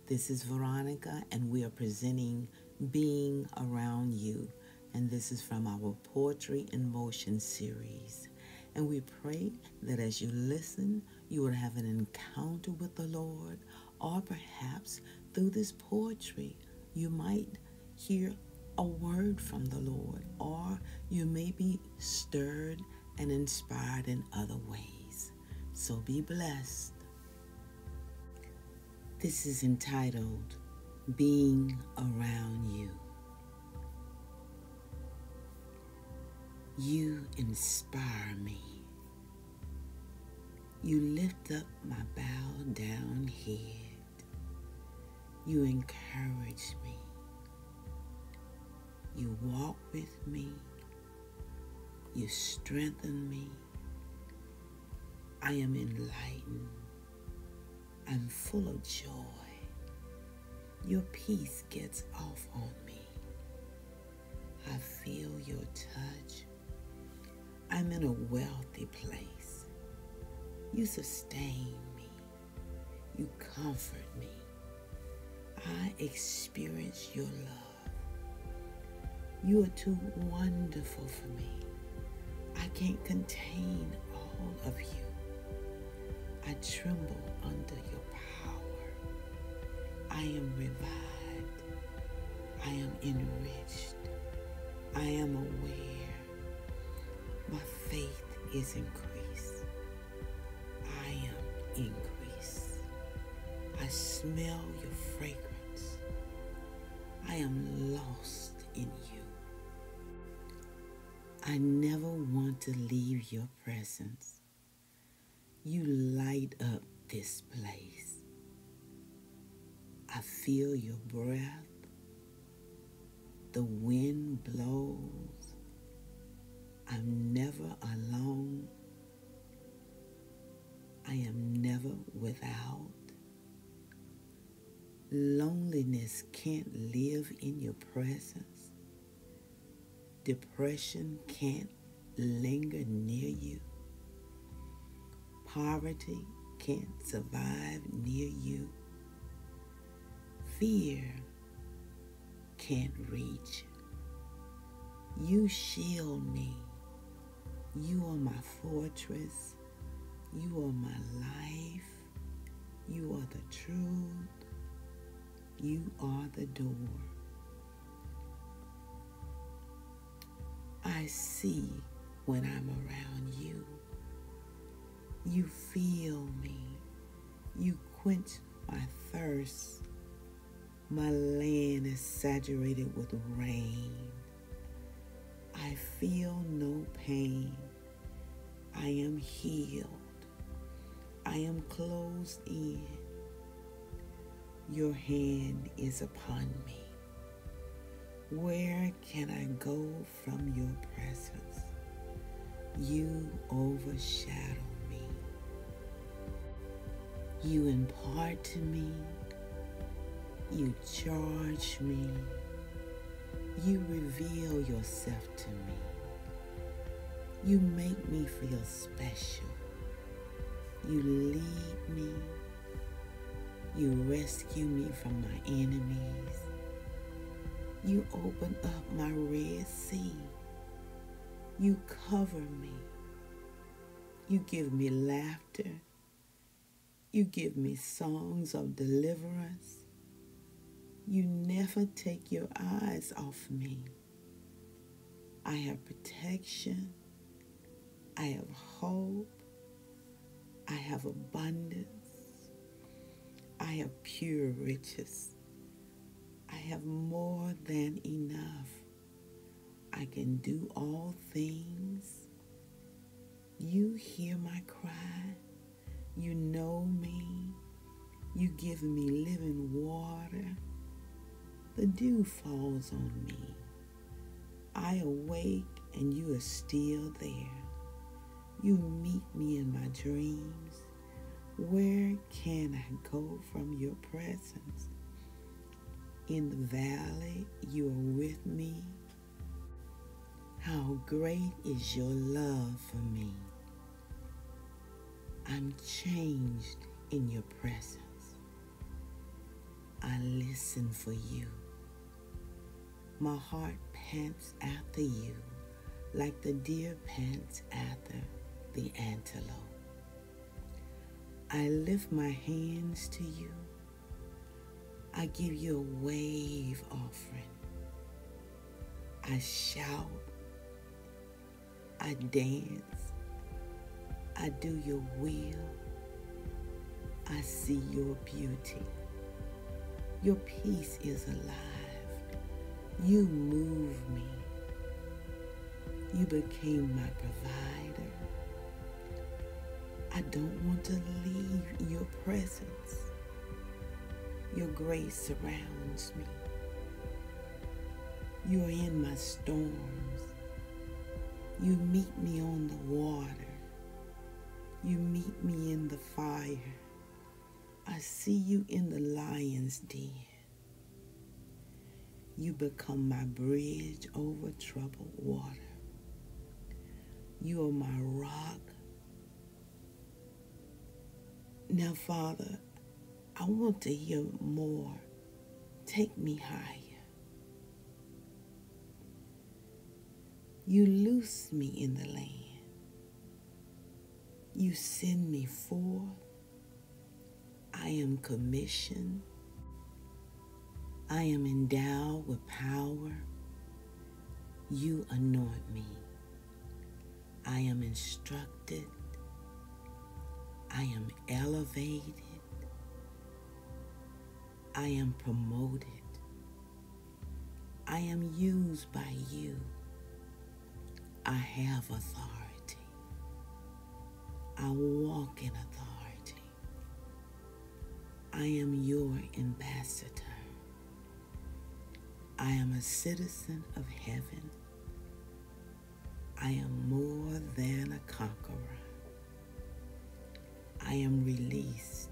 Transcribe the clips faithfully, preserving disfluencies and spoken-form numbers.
This is Veronica, and we are presenting Being Around You. And this is from our Poetry in Motion series. And we pray that as you listen, you will have an encounter with the Lord, or perhaps through this poetry, you might hear a word from the Lord, or you may be stirred and inspired in other ways. So be blessed. This is entitled Being Around You. You inspire me. You lift up my bowed down head. You encourage me. You walk with me. You strengthen me. I am enlightened. I'm full of joy. Your peace gets off on me. I feel your touch. I'm in a wealthy place. You sustain me. You comfort me. I experience your love. You are too wonderful for me. I can't contain all of you. I tremble under your power. I am revived. I am enriched. I am aware. My faith is increased. I am increased. I smell your fragrance. I am lost in you. I never want to leave your presence. You light up this place. I feel your breath. The wind blows. I'm never alone. I am never without. Loneliness can't live in your presence. Depression can't linger near you. Poverty can't survive near you. Fear can't reach. You shield me. You are my fortress. You are my life. You are the truth. You are the door. I see when I'm around you. You feel me. You quench my thirst. My land is saturated with rain. I feel no pain. I am healed. I am closed in. Your hand is upon me. Where can I go from your presence? You overshadow. You impart to me. You charge me. You reveal yourself to me. You make me feel special. You lead me. You rescue me from my enemies. You open up my Red Sea. You cover me. You give me laughter. You give me songs of deliverance. You never take your eyes off me. I have protection. I have hope. I have abundance. I have pure riches. I have more than enough. I can do all things. You hear my cry. You know me. You give me living water. The dew falls on me. I awake and you are still there. You meet me in my dreams. Where can I go from your presence? In the valley, you are with me. How great is your love for me. I'm changed in your presence. I listen for you. My heart pants after you like the deer pants after the antelope. I lift my hands to you. I give you a wave offering. I shout. I dance. I do your will. I see your beauty. Your peace is alive. You move me. You became my provider. I don't want to leave your presence. Your grace surrounds me. You are in my storms. You meet me on the water. You meet me in the fire. I see you in the lion's den. You become my bridge over troubled water. You are my rock. Now, Father, I want to hear more. Take me higher. You loose me in the land. You send me forth. I am commissioned. I am endowed with power. You anoint me. I am instructed. I am elevated. I am promoted. I am used by you. I have authority. I walk in authority. I am your ambassador. I am a citizen of heaven. I am more than a conqueror. I am released.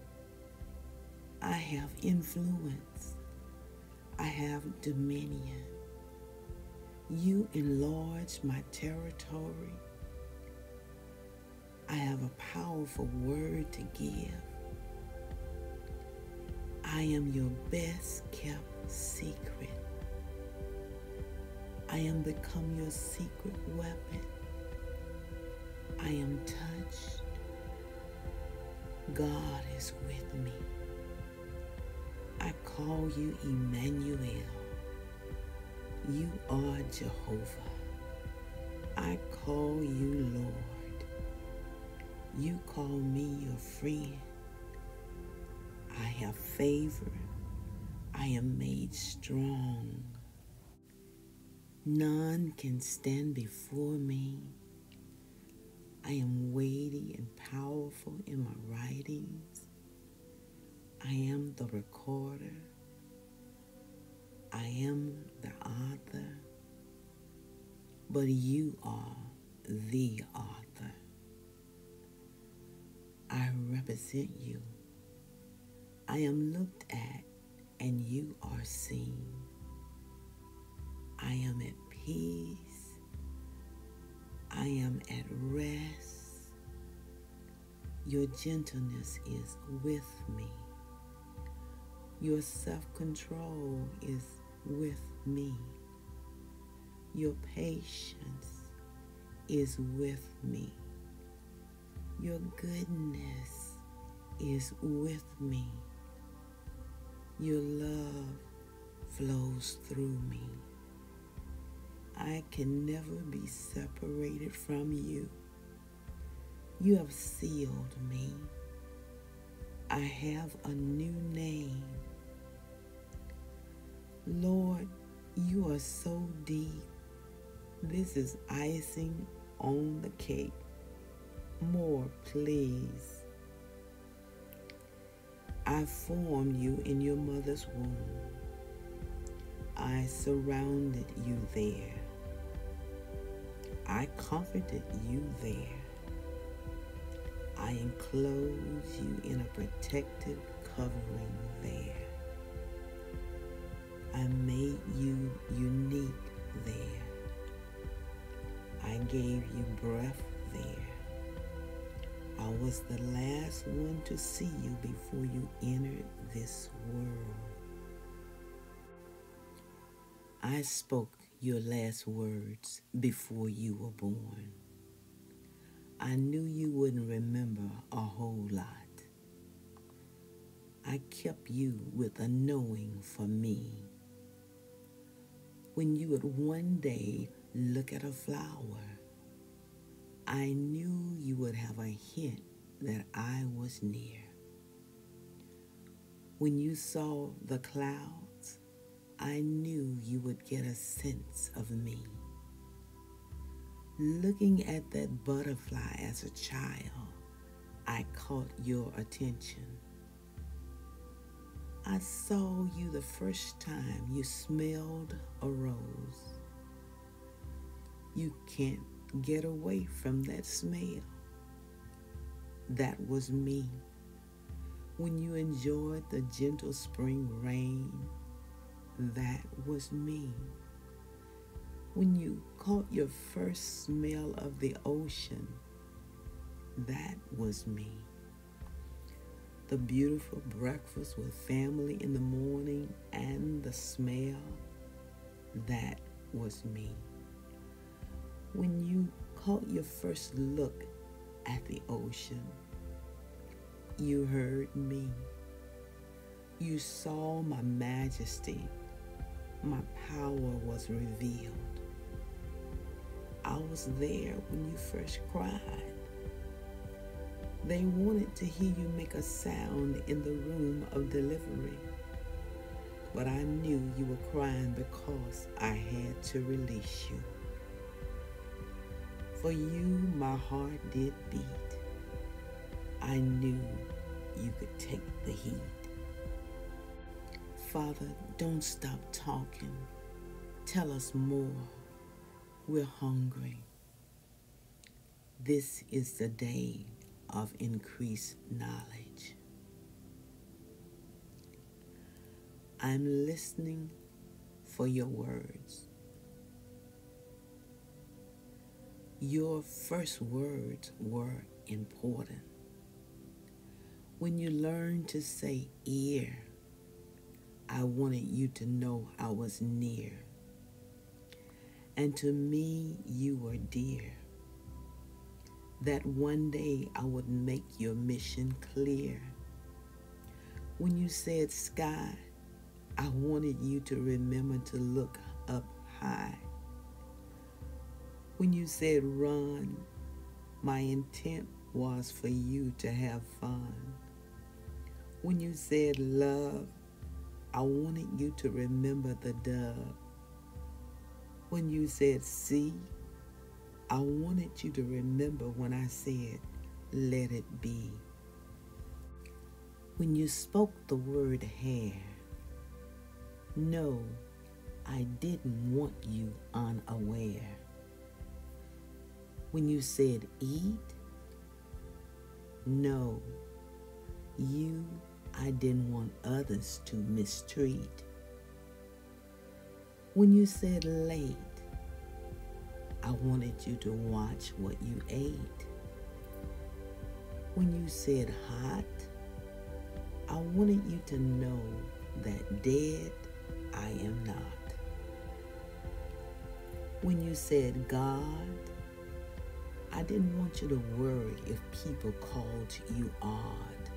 I have influence. I have dominion. You enlarge my territory. I have a powerful word to give. I am your best kept secret. I am become your secret weapon. I am touched. God is with me. I call you Emmanuel. You are Jehovah. I call you Lord. You call me your friend. I have favor. I am made strong. None can stand before me. I am weighty and powerful in my writings. I am the recorder. I am the author. But you are the author. I represent you. I am looked at and you are seen. I am at peace. I am at rest. Your gentleness is with me. Your self-control is with me. Your patience is with me. Your goodness is with me. Your love flows through me. I can never be separated from you. You have sealed me. I have a new name. Lord, you are so deep. This is icing on the cake. More, please. I formed you in your mother's womb. I surrounded you there. I comforted you there. I enclose you in a protective covering there. I made you unique there. I gave you breath there. I was the last one to see you before you entered this world. I spoke your last words before you were born. I knew you wouldn't remember a whole lot. I kept you with a knowing for me. When you would one day look at a flower, I knew you would have a hint that I was near. When you saw the clouds, I knew you would get a sense of me. Looking at that butterfly as a child, I caught your attention. I saw you the first time you smelled a rose. You can't get away from that smell. That was me. When you enjoyed the gentle spring rain, that was me. When you caught your first smell of the ocean, that was me. The beautiful breakfast with family in the morning and the smell, that was me. When you caught your first look at the ocean, you heard me. You saw my majesty. My power was revealed. I was there when you first cried. They wanted to hear you make a sound in the room of delivery, but I knew you were crying because I had to release you. For you, my heart did beat. I knew you could take the heat. Father, don't stop talking. Tell us more. We're hungry. This is the day of increased knowledge. I'm listening for your words. Your first words were important. When you learned to say ear, I wanted you to know I was near. And to me, you were dear. That one day I would make your mission clear. When you said sky, I wanted you to remember to look up high. When you said run, my intent was for you to have fun. When you said love, I wanted you to remember the dove. When you said see, I wanted you to remember when I said, let it be. When you spoke the word hair, no, I didn't want you unaware. When you said eat, no, you, I didn't want others to mistreat. When you said late, I wanted you to watch what you ate. When you said hot, I wanted you to know that dead I am not. When you said God, I didn't want you to worry if people called you odd.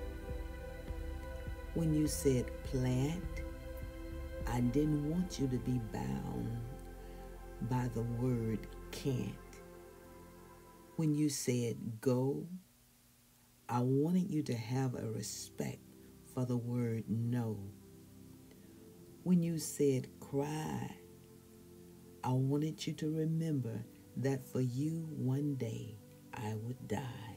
When you said plant, I didn't want you to be bound by the word can't. When you said go, I wanted you to have a respect for the word no. When you said cry, I wanted you to remember that for you one day I would die.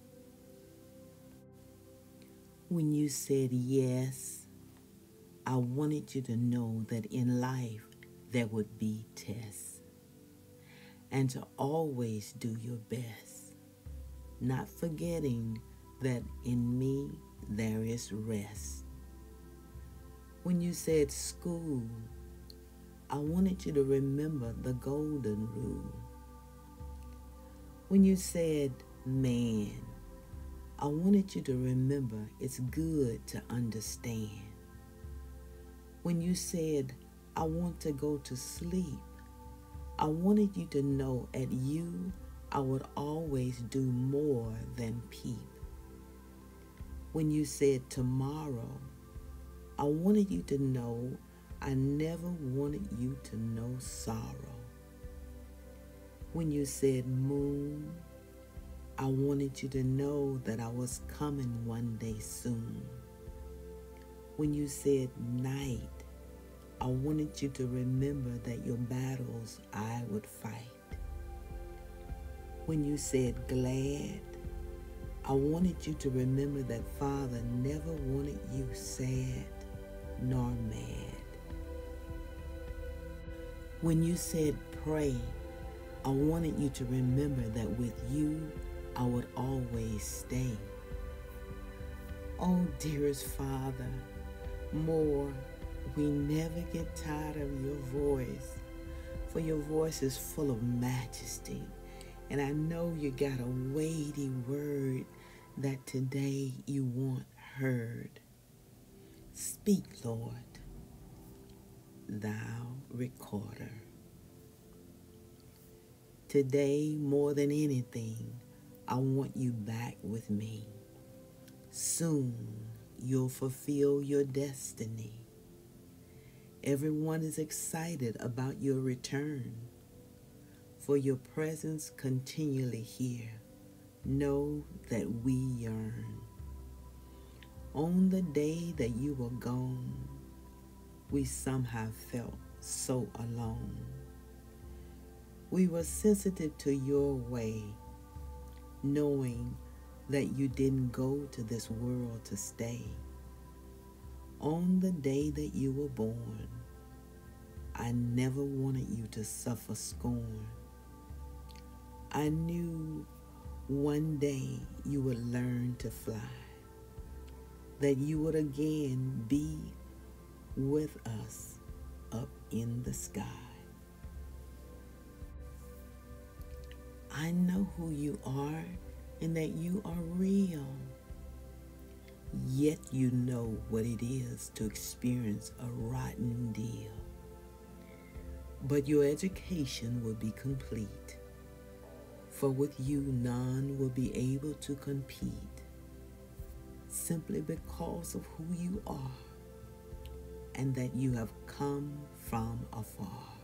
When you said yes, I wanted you to know that in life there would be tests, and to always do your best, not forgetting that in me there is rest. When you said school, I wanted you to remember the golden rule. When you said man, I wanted you to remember it's good to understand. When you said, I want to go to sleep, I wanted you to know at you, I would always do more than peep. When you said tomorrow, I wanted you to know I never wanted you to know sorrow. When you said moon, I wanted you to know that I was coming one day soon. When you said night, I wanted you to remember that your battles I would fight. When you said glad, I wanted you to remember that Father never wanted you sad nor mad. When you said pray, I wanted you to remember that with you, I would always stay. Oh, dearest Father, more, we never get tired of your voice, for your voice is full of majesty, and I know you got a weighty word that today you want heard. Speak, Lord, thou recorder. Today, more than anything, I want you back with me. Soon, you'll fulfill your destiny. Everyone is excited about your return, for your presence continually here. Know that we yearn. On the day that you were gone, we somehow felt so alone. We were sensitive to your way, knowing that you didn't go to this world to stay. On the day that you were born, I never wanted you to suffer scorn. I knew one day you would learn to fly, that you would again be with us up in the sky. I know who you are and that you are real. Yet you know what it is to experience a rotten deal. But your education will be complete, for with you none will be able to compete, simply because of who you are and that you have come from afar.